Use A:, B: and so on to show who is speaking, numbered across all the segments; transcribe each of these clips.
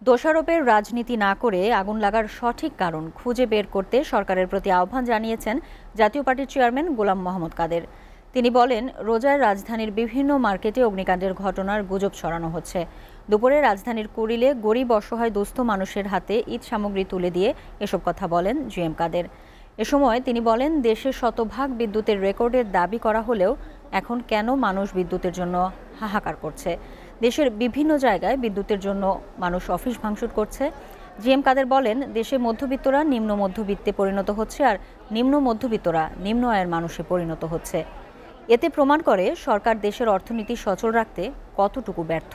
A: দোষারোপের রাজনীতি না করে আগুন লাগার সঠিক কারণ খুঁজে বের করতে সরকারের প্রতি আহ্বান জানিয়েছেন জাতীয় পার্টির চেয়ারম্যান গোলাম মোহাম্মদ কাদের। তিনি বলেন, রোজায় রাজধানীর বিভিন্ন মার্কেটে অগ্নিকাণ্ডের ঘটনার গুজব ছড়ানো হচ্ছে। দুপুরে রাজধানীর কুড়িলে গরিব অসহায় দুস্থ মানুষের হাতে ঈদ সামগ্রী তুলে দিয়ে এসব কথা বলেন জিএম কাদের। এ সময় তিনি বলেন, দেশে শতভাগ বিদ্যুতের রেকর্ডের দাবি করা হলেও এখন কেন মানুষ বিদ্যুতের জন্য হাহাকার করছে। দেশের বিভিন্ন জায়গায় বিদ্যুতের জন্য মানুষ অফিস ভাঙচুর করছে। জিএম কাদের বলেন, দেশে মধ্যবিত্তরা নিম্ন মধ্যবিত্তে পরিণত হচ্ছে আর নিম্ন মধ্যবিত্তরা নিম্ন আয়ের মানুষে পরিণত হচ্ছে। এতে প্রমাণ করে সরকার দেশের অর্থনীতি সচল রাখতে কতটুকু ব্যর্থ।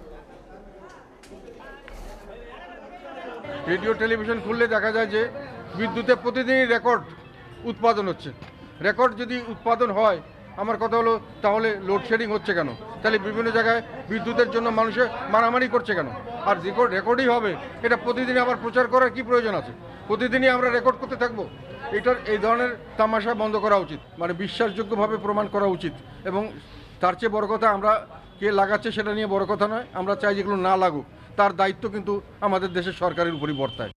B: রেডিও টেলিভিশন খুললে দেখা যায় যে বিদ্যুতে প্রতিদিনই রেকর্ড উৎপাদন হচ্ছে। রেকর্ড যদি উৎপাদন হয়, আমার কথা হলো তাহলে লোডশেডিং হচ্ছে কেন? তাহলে বিভিন্ন জায়গায় বিদ্যুতের জন্য মানুষে মারামারি করছে কেন? আর রেকর্ডই হবে, এটা প্রতিদিনই আবার প্রচার করার কি প্রয়োজন আছে? প্রতিদিনই আমরা রেকর্ড করতে থাকবো? এটার এই ধরনের তামাশা বন্ধ করা উচিত, মানে বিশ্বাসযোগ্যভাবে প্রমাণ করা উচিত। এবং তার চেয়ে বড় কথা, আমরা কে লাগাচ্ছে সেটা নিয়ে বড় কথা নয়, আমরা চাই যেগুলো না লাগুক, তার দায়িত্ব কিন্তু আমাদের দেশের সরকারের উপরই বর্তায়।